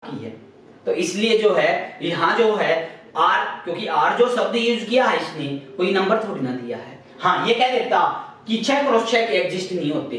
की है। तो इसलिए जो है यहाँ जो है आर, क्योंकि आर जो शब्द यूज किया है इसने कोई नंबर थोड़ी ना दिया है। हाँ ये कह देता कि 6x6 के एग्जिस्ट नहीं होते,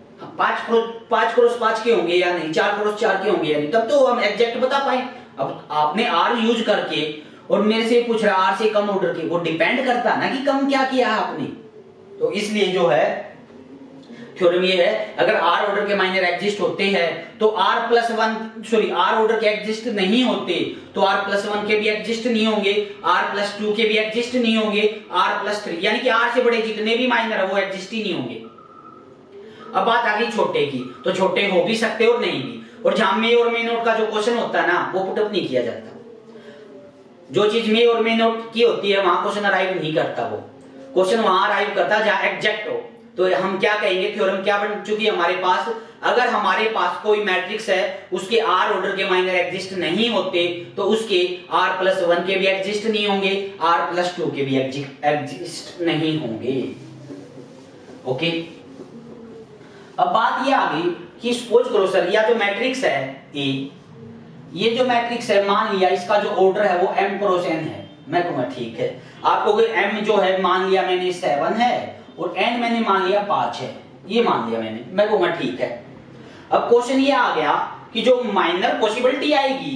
5x5 के होंगे या नहीं, 4x4 के होंगे या नहीं, तब तो हम एग्जैक्ट बता पाए। अब आपने आर यूज करके और मेरे से पूछ रहा आर से कम ऑर्डर के, वो डिपेंड करता ना कि कम क्या किया है आपने। तो इसलिए जो है थ्योरम ये है, अगर आर ऑर्डर के माइनर एग्जिस्ट होते हैं तो आर ऑर्डर के एग्जिस्ट नहीं होते तो r+1 के भी एग्जिस्ट नहीं होंगे, r+2 के भी एग्जिस्ट नहीं होंगे, r+3 यानी कि r से बड़े जितने भी माइनर है वो एग्जिस्ट ही नहीं होंगे। अब बात आ गई छोटे की, तो छोटे हो भी सकते और नहीं भी, और जहां मे और मे नोट का जो क्वेश्चन होता है ना वो पुटअप नहीं किया जाता। जो चीज मे और मे नोट की होती है वहां क्वेश्चन अराइव नहीं करता, वो क्वेश्चन वहां अराइव करता जहां एग्जैक्ट हो। तो हम क्या कहेंगे, थ्योरम क्या बन चुकी है हमारे पास, अगर हमारे पास कोई मैट्रिक्स है उसके आर ऑर्डर के माइनर एग्जिस्ट नहीं होते तो उसके r+1 के भी एग्जिस्ट नहीं होंगे, r+2 के भी एग्जिस्ट नहीं होंगे। ओके, अब बात ये आ गई कि सपोज करो सर या जो मैट्रिक्स है ए, ये जो मैट्रिक्स है मान लिया इसका जो ऑर्डर है वो m×n है। मैं कहूंगा ठीक है, आप कहोगे m जो है मान लिया मैंने 7 है और n मैंने मान लिया 5 है, ये मान लिया मैंने, मैं कहूंगा ठीक है। अब क्वेश्चन ये आ गया कि जो माइनर पॉसिबिलिटी आएगी,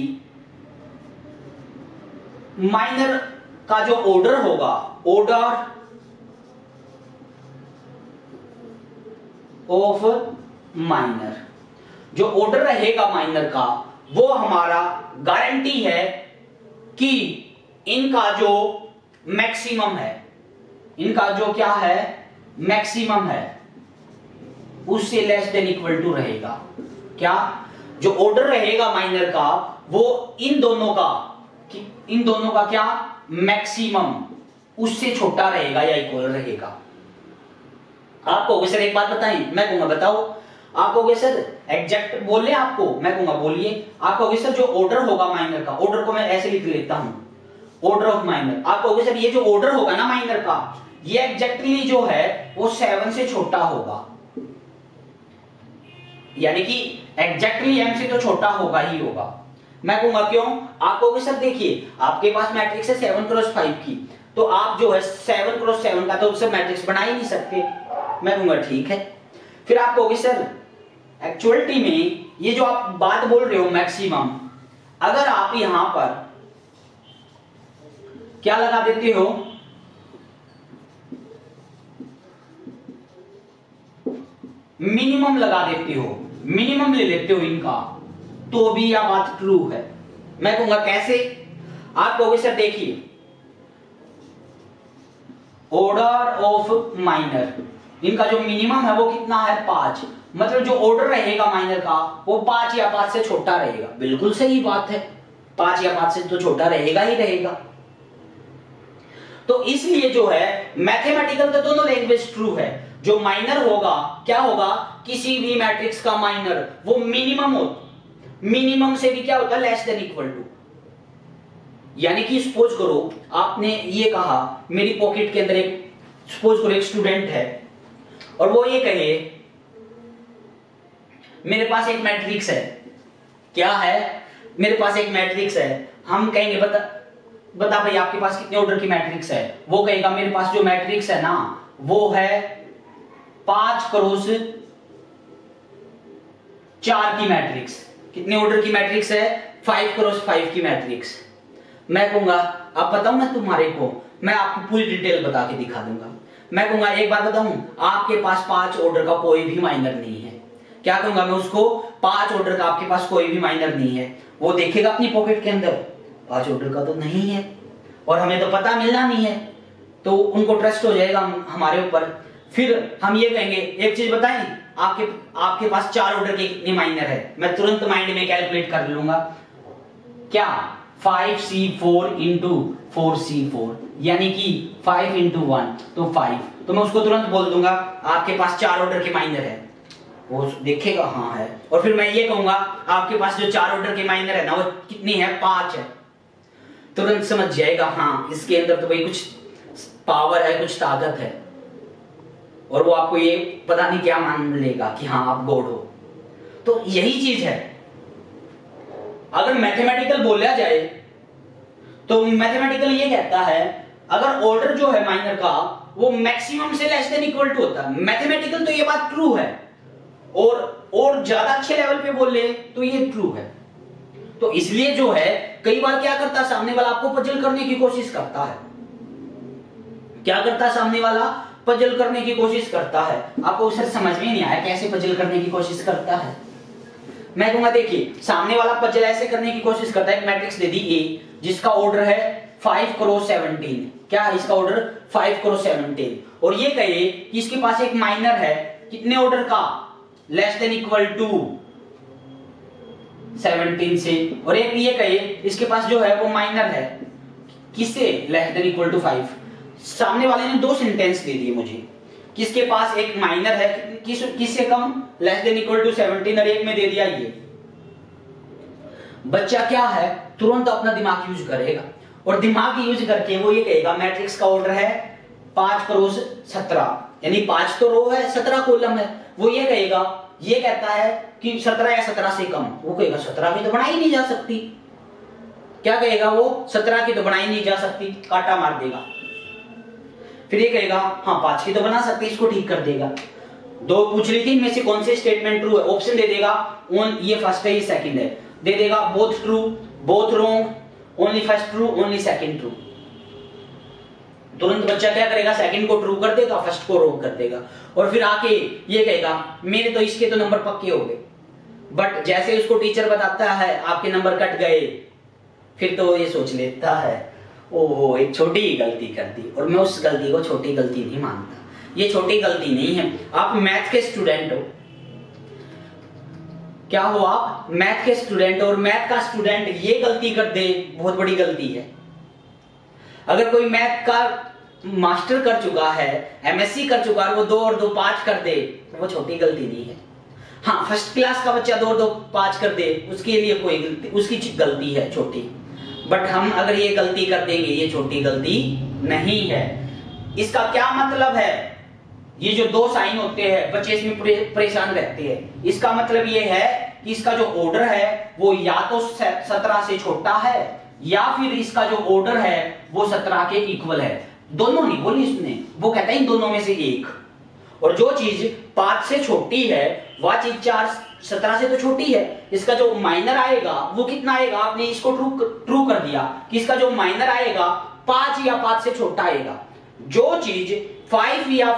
माइनर का जो ऑर्डर होगा, ऑर्डर ऑफ माइनर, जो ऑर्डर रहेगा माइनर का वो हमारा गारंटी है कि इनका जो मैक्सिमम है, इनका जो क्या है मैक्सिमम है उससे लेस देन इक्वल टू रहेगा। क्या जो ऑर्डर रहेगा माइनर का वो इन दोनों का क्या मैक्सिमम उससे छोटा रहेगा या इक्वल रहेगा। आप कहोगे सर एक बात बताएं, मैं कहूंगा बताओ। आप कहोगे सर एग्जैक्ट बोले आपको, मैं कहूंगा बोलिए। आप कहोगे सर जो ऑर्डर होगा माइनर का, ऑर्डर को मैं ऐसे लिख लेता हूं, ऑर्डर ऑफ माइनर। आप कहोगे सर ये जो ऑर्डर होगा ना माइनर का, ये एग्जैक्टली जो है वो 7 से छोटा होगा, यानी कि एग्जैक्टली m से तो छोटा होगा ही होगा। मैं कहूंगा क्यों? आप कहोगे सर देखिए आपके पास मैट्रिक्स है 7x5 की, तो आप जो है 7x7 का तो उससे मैट्रिक्स बना ही नहीं सकते। मैं कहूंगा ठीक है। फिर आप कहोगे सर एक्चुअलिटी में ये जो आप बात बोल रहे हो मैक्सिमम, अगर आप यहां पर क्या लगा देते हो, मिनिमम लगा देते हो, मिनिमम ले लेते हो इनका, तो भी यह बात ट्रू है। मैं कहूंगा कैसे? आप कहोगे सर देखिए ऑर्डर ऑफ माइनर, इनका जो मिनिमम है वो कितना है 5, मतलब जो ऑर्डर रहेगा माइनर का वो 5 या 5 से छोटा रहेगा। बिल्कुल सही बात है, 5 या 5 से तो छोटा रहेगा ही रहेगा। तो इसलिए जो है मैथमेटिकल तो दोनों लैंग्वेज ट्रू है। जो माइनर होगा क्या होगा, किसी भी मैट्रिक्स का माइनर वो मिनिमम हो, मिनिमम से भी क्या होता है लेस देन इक्वल टू। यानी कि सपोज करो आपने ये कहा मेरी पॉकेट के अंदर एक, सपोज करो एक स्टूडेंट है और वो ये कहे मेरे पास एक मैट्रिक्स है, क्या है मेरे पास एक मैट्रिक्स है, हम कहेंगे बता भाई आपके पास कितने ऑर्डर की मैट्रिक्स है। वो कहेगा मेरे पास जो मैट्रिक्स है ना वो है 5x4 की मैट्रिक्स। कितने ऑर्डर की मैट्रिक्स है? 5x5 की मैट्रिक्स। मैं कहूंगा अब बताऊं मैं तुम्हारे को, मैं आपको पूरी डिटेल बता के दिखा दूंगा। मैं कहूंगा एक बात बताऊं, आपके पास 5 ऑर्डर का कोई भी माइनर नहीं है। क्या कहूंगा मैं उसको, 5 ऑर्डर का आपके पास कोई भी माइनर नहीं है। वो देखेगा अपनी पॉकेट के अंदर 5 ऑर्डर का तो नहीं है और हमें तो पता मिलना नहीं है, तो उनको ट्रस्ट हो जाएगा हमारे ऊपर। फिर हम ये कहेंगे एक चीज बताएं, आपके पास 4 ऑर्डर के कितने माइनर है, मैं तुरंत माइंड में कैलकुलेट कर लूंगा। क्या 5c4 इंटू 4c4 यानी कि 5 इंटू 1 तो 5, तो मैं उसको तुरंत बोल दूंगा आपके पास 4 ऑर्डर के माइनर है। वो देखेगा हाँ है, और फिर मैं ये कहूंगा आपके पास जो 4 ऑर्डर के माइनर है ना वो कितनी है 5 है, तुरंत समझ जाएगा हाँ इसके अंदर तो भाई कुछ पावर है, कुछ ताकत है, और वो आपको ये पता नहीं क्या मान लेगा कि हाँ आप गॉड हो। तो यही चीज है, अगर मैथमेटिकल बोला जाए तो मैथमेटिकल ये कहता है अगर ऑर्डर जो है माइनर का वो मैक्सिमम से लेस देन इक्वल टू होता है, मैथमेटिकल तो ये बात ट्रू है, और ज्यादा अच्छे लेवल पे बोल ले तो ये ट्रू है। तो इसलिए जो है कई बार क्या करता है सामने वाला आपको पजल करने की कोशिश करता है। क्या करता है सामने वाला? पजल करने की कोशिश करता है। आपको उसे समझ में नहीं आया कैसे पजल करने की कोशिश करता है? मैं कहूंगा देखिए सामने वाला पजल ऐसे करने की कोशिश करता है, एक मैट्रिक्स दे दी ए जिसका ऑर्डर है 5 क्रॉस 17। क्या है इसका ऑर्डर? 5 क्रॉस 17। और ये कहे कि इसके पास एक माइनर है कितने ऑर्डर का? लेस देन इक्वल टू 17 से, और एक ये कहे इसके पास जो है वो माइनर है किससे? Less than equal to 5। सामने वाले ने दो सेंटेंस दे दिए मुझे, किसके पास एक माइनर है किससे कम? लेस देन इक्वल टू 17, और एक में दे दिया ये। बच्चा क्या है तुरंत अपना दिमाग यूज करेगा, और दिमाग यूज करके वो ये कहेगा मैट्रिक्स का ऑर्डर है 5 क्रॉस 17, यानी 5 तो रो है 17 कॉलम है। वो ये कहेगा, ये कहता है कि 17 या 17 से कम। वो कहेगा 17 की तो बनाई नहीं जा सकती। क्या कहेगा वो? 17 की तो बनाई नहीं जा सकती, काटा मार देगा। फिर ये कहेगा हाँ 5 की तो बना सकते, इसको ठीक कर देगा। दो पूछ ली थी इनमें से कौन से स्टेटमेंट ट्रू है, ऑप्शन दे देगा ये फर्स्ट है ये सेकंड है, दे देगा both true both wrong, only first true only second true. तुरंत बच्चा क्या करेगा? सेकंड को ट्रू कर देगा, फर्स्ट को रॉन्ग कर देगा, और फिर आके ये कहेगा मेरे तो इसके तो नंबर पक्के हो गए। बट जैसे उसको टीचर बताता है आपके नंबर कट गए, फिर तो ये सोच लेता है ओहो एक छोटी ही गलती कर दी, और मैं उस गलती को छोटी गलती नहीं मानता। ये छोटी गलती नहीं है। आप मैथ के स्टूडेंट हो, क्या हो आप? मैथ के स्टूडेंट, और मैथ का स्टूडेंट ये गलती कर दे बहुत बड़ी गलती है। अगर कोई मैथ का मास्टर कर चुका है, एमएससी कर चुका है, वो 2 और 2 5 कर दे तो वो छोटी गलती नहीं है। हाँ फर्स्ट क्लास का बच्चा 2 और 2 5 कर दे उसके लिए कोई गलती, उसकी गलती है छोटी। बट हम अगर ये गलती कर देंगे ये छोटी गलती नहीं है। इसका क्या मतलब है? ये जो 2 साइन होते हैं बच्चे इसमें परेशान रहते हैं। इसका मतलब ये है कि इसका जो ऑर्डर है वो या तो 17 से छोटा है या फिर इसका जो ऑर्डर है वो 17 के इक्वल है। दोनों नहीं बोली इसने, वो कहता है इन दोनों में से एक। और जो चीज 5 से छोटी है वह चीज 17 से तो छोटी है। इसका जो माइनर आएगा वो कितना आएगा? आपने इसको ट्रू कर दिया कि इसका जो माइनर आएगा 5 या 5 से छोटा आएगा। जो चीज 5 या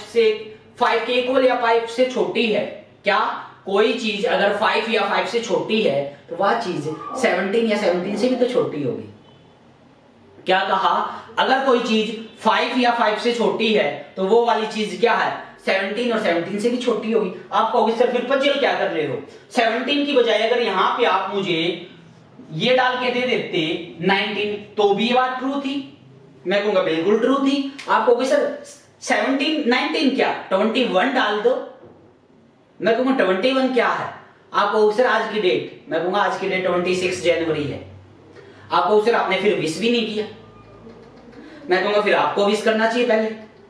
5 के इक्वल या 5 से छोटी है, क्या कोई चीज अगर 5 या 5 से छोटी है तो वह चीज 17 या 17 से भी तो छोटी होगी। क्या कहा? अगर कोई चीज 5 या 5 से छोटी है तो वो वाली चीज क्या है? 17 और 17 से भी छोटी होगी। आप कहोगे सर फिर पजल क्या कर रहे हो? 17 की बजाय अगर यहां पे आप मुझे ये डाल के दे देते 19 तो भी ये बात ट्रू थी। मैं कहूंगा बिल्कुल ट्रू थी। आप कहोगे सर 17 19 क्या 21 डाल दो। मैं कहूंगा 21 क्या है? आप कहोगे सर आज की डेट। मैं कहूंगा आज की डेट 26 जनवरी है। आप कहोगे सर आपने फिर विश भी नहीं किया। मैं कहूंगा फिर आपको विश करना चाहिए पहले।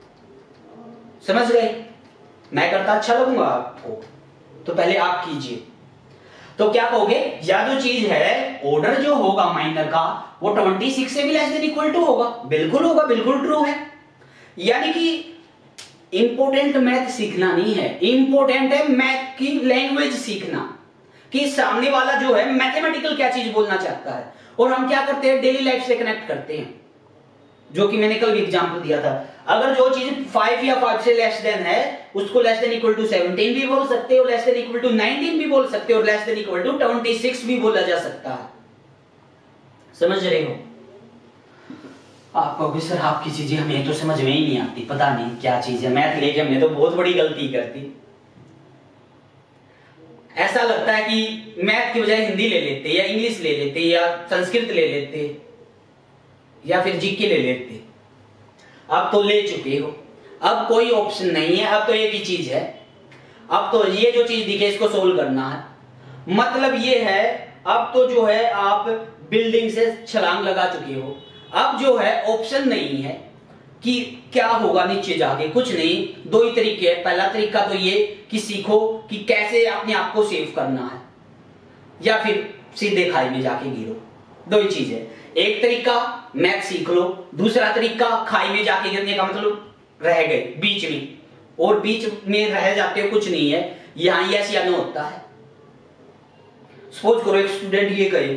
समझ गए? मैं करता अच्छा लगूंगा आपको, तो पहले आप कीजिए। तो क्या कहोगे? या जो चीज है ऑर्डर जो होगा माइनर का वो 26 से भी लेस देन इक्वल टू होगा। बिल्कुल होगा, बिल्कुल ट्रू है। यानी कि इंपॉर्टेंट मैथ सीखना नहीं है, इंपॉर्टेंट है मैथ की लैंग्वेज सीखना कि सामने वाला जो है मैथमेटिकल क्या चीज बोलना चाहता है। और हम क्या करते हैं? डेली लाइफ से कनेक्ट करते हैं, जो कि मैंने कल भी एग्जांपल दिया था। अगर जो चीज 5 या 5 से लेस देन है उसको लेस देन इक्वल टू 17 भी बोल सकते हो, लेस देन इक्वल टू 19 भी बोल सकते हो, और लेस देन इक्वल टू 26 भी बोला जा सकता है। समझ रहे हो? आप कहोगे सर आपकी चीजें हमें तो समझ में ही नहीं आती, पता नहीं क्या चीज है, मैथ लेके हमने तो बहुत बड़ी गलती कर दी। ऐसा लगता है कि मैथ की बजाय हिंदी ले लेते या इंग्लिश ले लेते या संस्कृत ले लेते या फिर जीके ले लेते। अब तो ले चुके हो, अब कोई ऑप्शन नहीं है, अब तो एक ही चीज है। अब तो ये जो चीज दिखे इसको सोल्व करना है। मतलब ये है अब तो जो है आप बिल्डिंग से छलांग लगा चुके हो। अब जो है ऑप्शन नहीं है कि क्या होगा नीचे जाके, कुछ नहीं। 2 ही तरीके हैं। पहला तरीका तो ये कि सीखो कि कैसे अपने आप को सेव करना है, या फिर सीधे खाई में जाके गिरो। दो ही चीज है, एक तरीका मैथ सीख लो, दूसरा तरीका खाई में जाके गिरने का मतलब रह गए बीच में, और बीच में रह जाते हो कुछ नहीं है, यहां यस या नो होता है। सपोज करो एक स्टूडेंट ये कहे,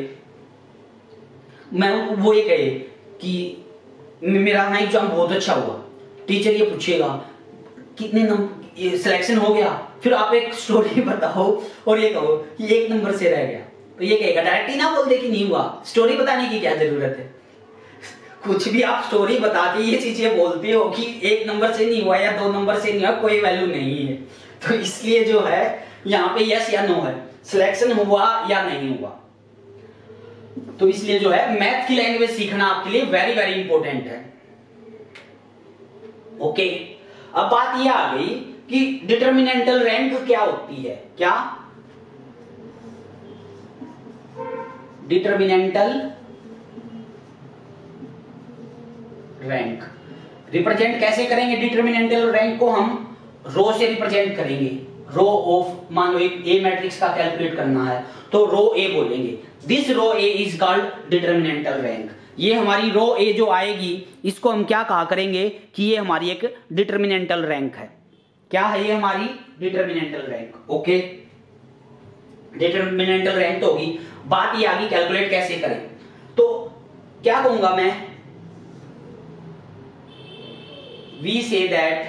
वो ये कहे कि मेरा ना एग्जाम बहुत अच्छा हुआ, टीचर ये पूछेगा कितने नंबर सिलेक्शन हो गया, फिर आप एक स्टोरी बताओ और ये कहो कि 1 नंबर से रह गया, तो ये कहेगा डायरेक्ट ही ना बोल दे कि नहीं हुआ, स्टोरी बताने की क्या जरूरत है। कुछ भी आप स्टोरी बता के ये चीजें बोलते हो कि 1 नंबर से नहीं हुआ या 2 नंबर से नहीं हुआ, कोई वैल्यू नहीं है। तो इसलिए जो है यहाँ पे यस या नो है, सिलेक्शन हुआ या नहीं हुआ। तो इसलिए जो है मैथ की लैंग्वेज सीखना आपके लिए वेरी वेरी इंपॉर्टेंट है। ओके, अब बात यह आ गई कि डिटर्मिनेंटल रैंक क्या होती है। क्या डिटर्मिनेंटल रैंक रिप्रेजेंट कैसे करेंगे? डिटर्मिनेंटल रैंक को हम रो से रिप्रेजेंट करेंगे। रो ऑफ, मान लो एक ए मैट्रिक्स का कैलकुलेट करना है तो रो ए बोलेंगे, this row A is called determinantal rank. ये हमारी रो ए जो आएगी इसको हम क्या कहा करेंगे कि ये हमारी एक डिटर्मिनेंटल रैंक है। क्या है ये हमारी determinantal rank. Okay, determinantal rank तो होगी। बात ये आगे कैलकुलेट कैसे करें, तो क्या कहूंगा मैं, we say that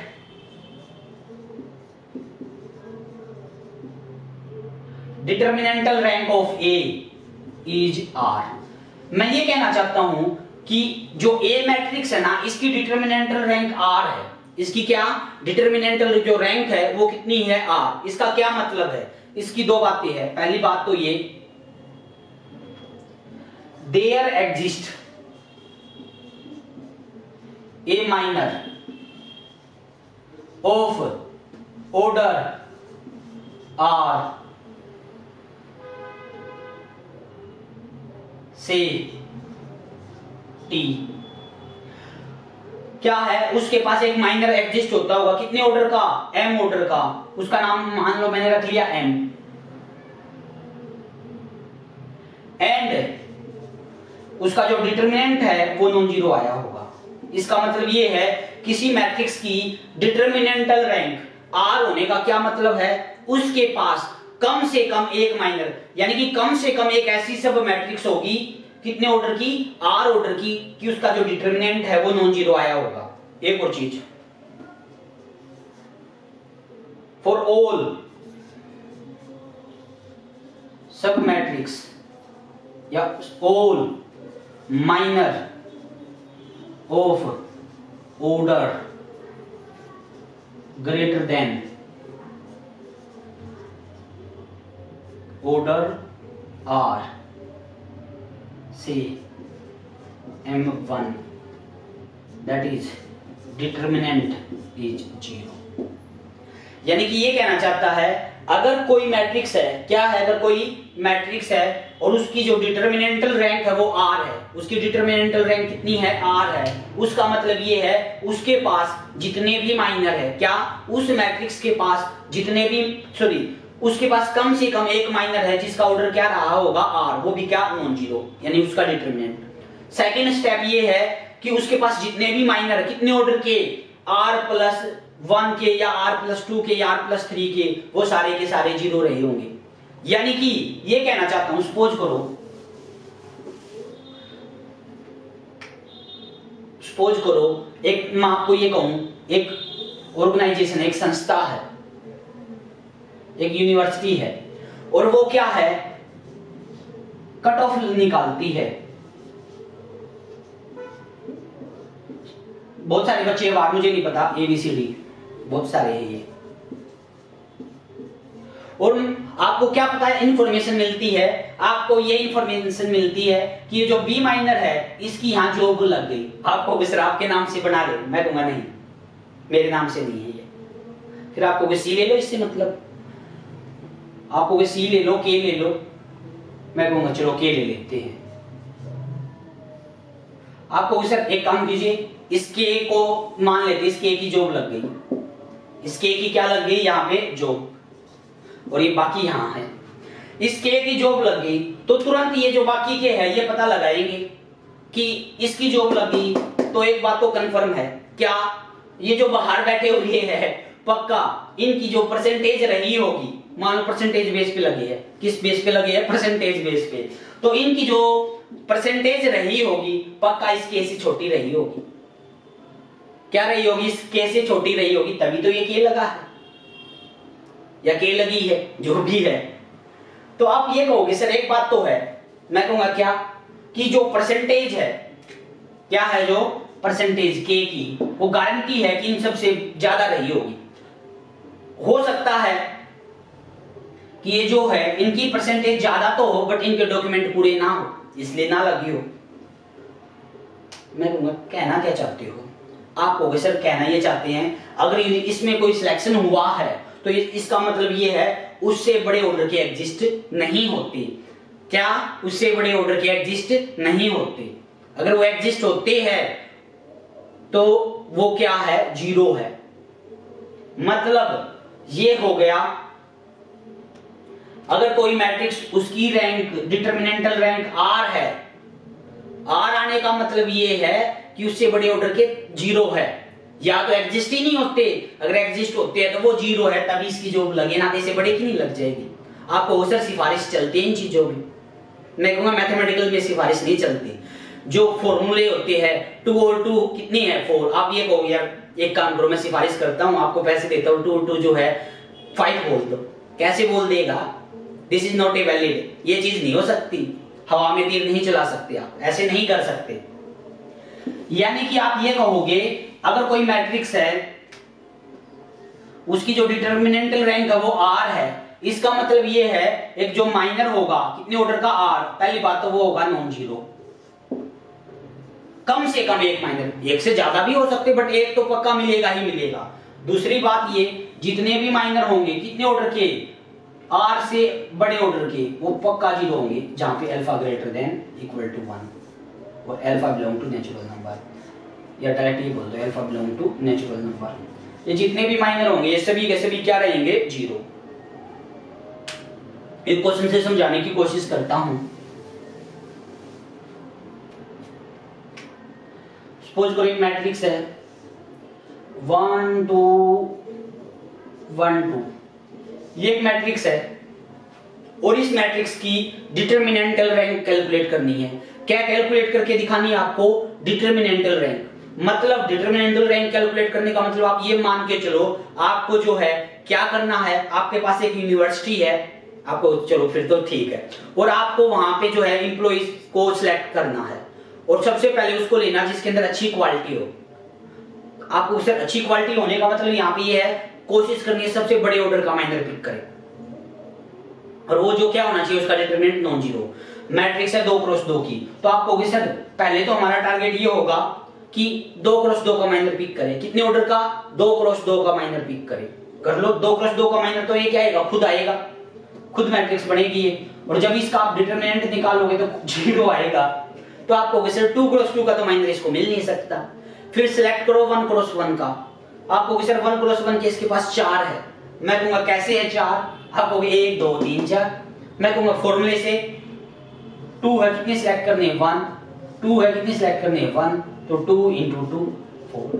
determinantal rank of A is R. मैं ये कहना चाहता हूं कि जो ए मैट्रिक्स है ना, इसकी डिटर्मिनेंटल रैंक आर है। इसकी क्या डिटर्मिनेंटल जो रैंक है वो कितनी है? आर। इसका क्या मतलब है? इसकी दो बातें हैं। पहली बात तो ये, there exist a minor of order R say T. क्या है? उसके पास एक माइनर एग्जिस्ट होता होगा, कितने ऑर्डर का? एम ऑर्डर का। उसका नाम मान लो मैंने रख लिया एम, एंड उसका जो डिटर्मिनेंट है वो नॉन जीरो आया होगा। इसका मतलब ये है किसी मैट्रिक्स की डिटर्मिनेंटल रैंक आर होने का क्या मतलब है? उसके पास कम से कम एक माइनर, यानी कि कम से कम एक ऐसी सब मैट्रिक्स होगी, कितने ऑर्डर की? आर ऑर्डर की, कि उसका जो डिटर्मिनेंट है वो नॉन जीरो आया होगा। एक और चीज, फॉर ऑल सब मैट्रिक्स या all minor of order greater than order R say M1, that is determinant is zero. यानी कि ये कहना चाहता है अगर कोई मैट्रिक्स है, क्या है? अगर कोई मैट्रिक्स है और उसकी जो डिटर्मिनेंटल रैंक है वो आर है, उसकी डिटर्मिनेंटल रैंक कितनी है? आर है। उसका मतलब ये है उसके पास जितने भी माइनर है, क्या उस मैट्रिक्स के पास जितने भी, सॉरी, उसके पास कम से कम एक माइनर है जिसका ऑर्डर क्या रहा होगा? आर। वो भी क्या? नॉन जीरो, यानी उसका डिटर्मिनेंट। सेकेंड स्टेप ये है कि उसके पास जितने भी माइनर है, कितने ऑर्डर के? R+1 के या R+2 के या R+3 के, वो सारे के सारे जीरो रहे होंगे। यानी कि ये कहना चाहता हूं, सपोज करो एक, मैं आपको ये कहूं, एक ऑर्गेनाइजेशन, एक संस्था है, एक यूनिवर्सिटी है, और वो क्या है? कट ऑफ निकालती है। बहुत सारे बच्चे, बात मुझे नहीं पता, ABCD बहुत सारे हैं ये, और आपको क्या पता है? इंफॉर्मेशन मिलती है, आपको ये इंफॉर्मेशन मिलती है कि ये जो बी माइनर है इसकी यहां जॉब लग गई। आपको सिर्फ आपके नाम से बना ले, मैं कहूंगा नहीं, मेरे नाम से नहीं है ये। फिर आपको सी ले लो, इससे मतलब आपको सी ले लो, के ले लो, मैं कहूंगा चलो के ले लेते हैं। आपको सर एक काम कीजिए, इस के को मान लेते, इस के की जॉब लग गई, इस के की क्या लग गई? यहाँ पे जॉब, और ये बाकी यहां है। इस के की जॉब लग गई, तो तुरंत ये जो बाकी के है ये पता लगाएंगे कि इसकी जॉब लगी। तो एक बात तो कंफर्म है, क्या ये जो बाहर बैठे हुए हैं पक्का इनकी जो परसेंटेज रही होगी, मान लो परसेंटेज बेस पे लगी है, किस बेस पे लगी है, परसेंटेज बेस पे, तो इनकी जो परसेंटेज रही होगी पक्का इस के से छोटी रही होगी। क्या रही होगी? इस के से छोटी रही होगी, तभी तो ये के लगा है या के लगी है, जो भी है। तो आप ये कहोगे सर एक बात तो है, मैं कहूंगा क्या कि जो परसेंटेज है, क्या है जो परसेंटेज के की, वो गारंटी है कि इन सबसे ज्यादा रही होगी। हो सकता है कि ये जो है इनकी परसेंटेज ज्यादा तो हो बट इनके डॉक्यूमेंट पूरे ना हो, इसलिए ना लगी हो। मैं कहूंगा कहना क्या चाहते हो आप? कहोगे सर कहना ये चाहते हैं अगर इसमें कोई सिलेक्शन हुआ है तो इसका मतलब ये है उससे बड़े ऑर्डर के एग्जिस्ट नहीं होते। क्या उससे बड़े ऑर्डर के एग्जिस्ट नहीं होते? अगर वो एग्जिस्ट होते हैं तो वो क्या है? जीरो है। मतलब ये हो गया, अगर कोई मैट्रिक्स उसकी रैंक डिटरमिनेंटल रैंक आर है, आर आने का मतलब ये है कि उससे बड़े ऑर्डर के जीरो है, या तो एग्जिस्ट ही नहीं होते, अगर एग्जिस्ट होते हैं तो वो जीरो है, तभी इसकी जॉब लगे ना, ऐसे बड़े की नहीं लग जाएगी। आपको सर सिफारिश चलती है इन चीजों में, मैं कहूंगा मैथमेटिकल में सिफारिश नहीं चलती। जो फॉर्मूले होते हैं 2 और 2 कितनी है 4, आप ये कहोगे यार एक काम करो मैं सिफारिश करता हूं आपको पैसे देता हूं 2 और 2 जो है 5 बोल दो। कैसे बोल देगा? This is not a valid, ये चीज नहीं हो सकती, हवा में तीर नहीं चला सकते आप, ऐसे नहीं कर सकते। यानी कि आप ये कहोगे अगर कोई मैट्रिक्स है उसकी जो डिटरमिनेंटल रैंक है वो आर है, इसका मतलब ये है एक जो माइनर होगा कितने ऑर्डर का आर, पहली बात तो वो होगा नॉन जीरो, कम से कम एक माइनर, एक से ज्यादा भी हो सकते बट एक तो पक्का मिलेगा ही मिलेगा। दूसरी बात ये जितने भी माइनर होंगे कितने ऑर्डर के, आर से बड़े ऑर्डर के, वो पक्का जीरो होंगे जहां पे alpha greater than equal to 1 और alpha belong to natural number, या डायरेक्टली बोल दो alpha belong to natural number. ये जितने भी माइनर होंगे ये सभी के सभी क्या रहेंगे? जीरो। एक क्वेश्चन से समझाने की कोशिश करता हूं। सपोज करो एक मैट्रिक्स है 1 2 1 2, ये एक मैट्रिक्स है और इस मैट्रिक्स की डिटरमिनेंटल रैंक कैलकुलेट करनी है। क्या कैलकुलेट करके दिखानी है आपको? Determinantal rank. मतलब डिटरमिनेंटल रैंक कैलकुलेट करने का मतलब आप ये मान के चलो आपको जो है क्या करना है, आपके पास एक यूनिवर्सिटी है, आपको चलो फिर तो ठीक है, और आपको वहां पे जो है एम्प्लॉइज को सिलेक्ट करना है और सबसे पहले उसको लेना जिसके अंदर अच्छी क्वालिटी हो। आपको उससे अच्छी क्वालिटी होने का मतलब यहाँ पे ये है कोशिश करनी है सबसे बड़े ऑर्डर का माइनर पिक करे, और वो जो क्या होना चाहिए उसका डिटरमिनेंट नॉन जीरो। मैट्रिक्स है 2 क्रॉस 2 की, तो आप कहोगे सर पहले तो हमारा टारगेट ये होगा कि 2 क्रॉस 2 का माइनर पिक करें। कितने ऑर्डर का? 2 क्रॉस 2 का माइनर पिक करें। कर लो 2 क्रॉस 2 का माइनर, तो ये क्या आएगा? खुद आएगा, खुद मैट्रिक्स बनेगी ये, और जब इसका आप डिटरमिनेंट निकालोगे तो जीरो आएगा। तो आप कहोगे सर 2 क्रॉस 2 का तो माइनर इसको मिल नहीं सकता। फिर सिलेक्ट करो 1 क्रॉस 1 का, आप कहोगे सर 1 क्रॉस 1 के इसके पास 4 है। मैं कहूंगा कैसे है 4? आप कहोगे 1 2 3 4। मैं कहूंगा फॉर्मूले से 2 है कितने सिलेक्ट करने हैं? 1। 2 है कितने सिलेक्ट करने हैं? 1। तो 2 इंटू 2 4।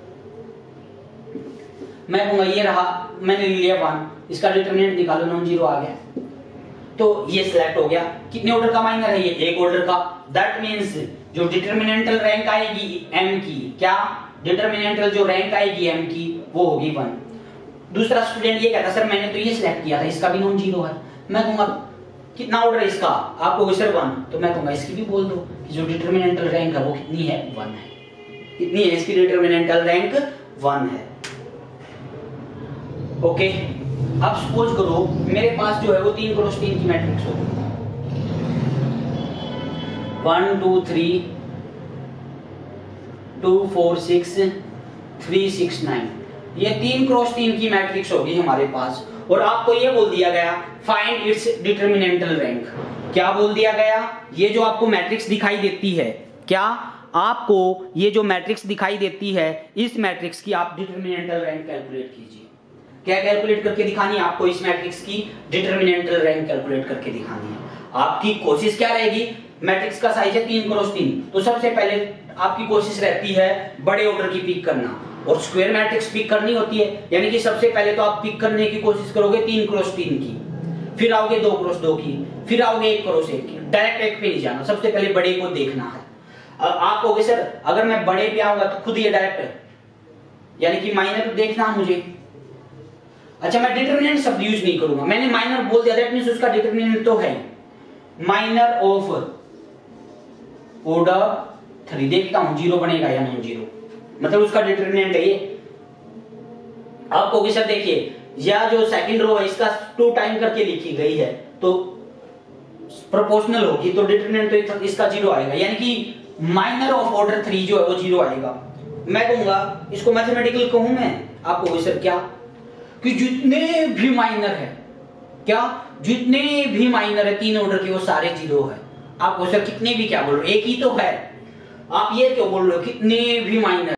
मैं कहूंगा ये रहा, मैंने लिया 1, इसका डिटरमिनेंट निकालो, नॉन जीरो आ गया, तो ये सिलेक्ट हो गया। कितने ऑर्डर का माइनर है? ये एक ऑर्डर का। दैट मींस जो डिटरमिनेंटल रैंक आएगी m की, क्या डिटरमिनेंटल जो रैंक आएगी m की वो होगी 1। दूसरा स्टूडेंट ये कहता सर मैंने तो ये सिलेक्ट किया था, इसका भी नॉन जीरो है। मैं कहूंगा कितना ऑर्डर है इसका? आप कहोगे सर 1, तो मैं कहूंगा इसकी भी बोल दो कि जो डिटरमिनेंटल रैंक है वो कितनी है? 1 है। कितनी है इसकी डिटरमिनेंटल रैंक? 1 है। ओके, अब सपोज करो मेरे पास जो है वो 3 क्रॉस 3 की मैट्रिक्स होगी, 1 2 3 2 4 6 3 6 9, ये 3 क्रॉस 3 की मैट्रिक्स होगी हमारे पास, और आपको ये बोल दिया गया फाइंड इट्स डिटरमिनेंटल रैंक। क्या बोल दिया गया? ये जो आपको मैट्रिक्स दिखाई देती है, क्या आपको ये जो मैट्रिक्स दिखाई देती है, इस मैट्रिक्स की आप डिटरमिनेंटल रैंक कैलकुलेट कीजिए। क्या कैलकुलेट करके दिखानी है आपको? इस मैट्रिक्स की डिटरमिनेंटल रैंक कैलकुलेट करके दिखानी है। आपकी कोशिश क्या रहेगी, मैट्रिक्स का साइज है 3x3, तो सबसे पहले आपकी कोशिश रहती है बड़े ऑर्डर की पिक करना, और स्क्वायर मैट्रिक्स पिक करनी होती है, यानी कि सबसे पहले तो आप पिक करने की कोशिश करोगे 3x3 की, फिर आओगे 2x2 की, फिर आओगे 1x1 की। डायरेक्ट एक पे नहीं जाना, सबसे पहले बड़े को देखना है। आप कहोगे सर अगर मैं बड़े पे आऊंगा तो खुद ये डायरेक्ट, यानी कि माइनर देखना मुझे। अच्छा, मैं डिटरमिनेंट शब्द यूज नहीं करूंगा, मैंने माइनर बोल दिया, दैट मींस उसका डिटरमिनेंट तो है माइनर ऑफ ऑर्डर 3। देखता हूं 0 बनेगा या नॉन जीरो, मतलब उसका डिटरमिनेंट है ये। आप कहोगे सर देखिए या जो सेकंड रो है इसका 2 टाइम करके लिखी गई है तो प्रोपोर्शनल होगी, तो डिटरमिनेंट तो इसका 0 आएगा, यानी कि माइनर ऑफ ऑर्डर 3 जो है वो 0 आएगा। मैं कहूंगा इसको मैथमेटिकल कहूं मैं, आप कहोगे सर क्या, कि जितने भी माइनर है, क्या जितने भी माइनर है 3 ऑर्डर के वो सारे 0 है। आप कहोगे सर कितने भी क्या बोल रहे हो, एक ही तो है, आप ये क्यों बोल रहे हो कितने भी माइनर।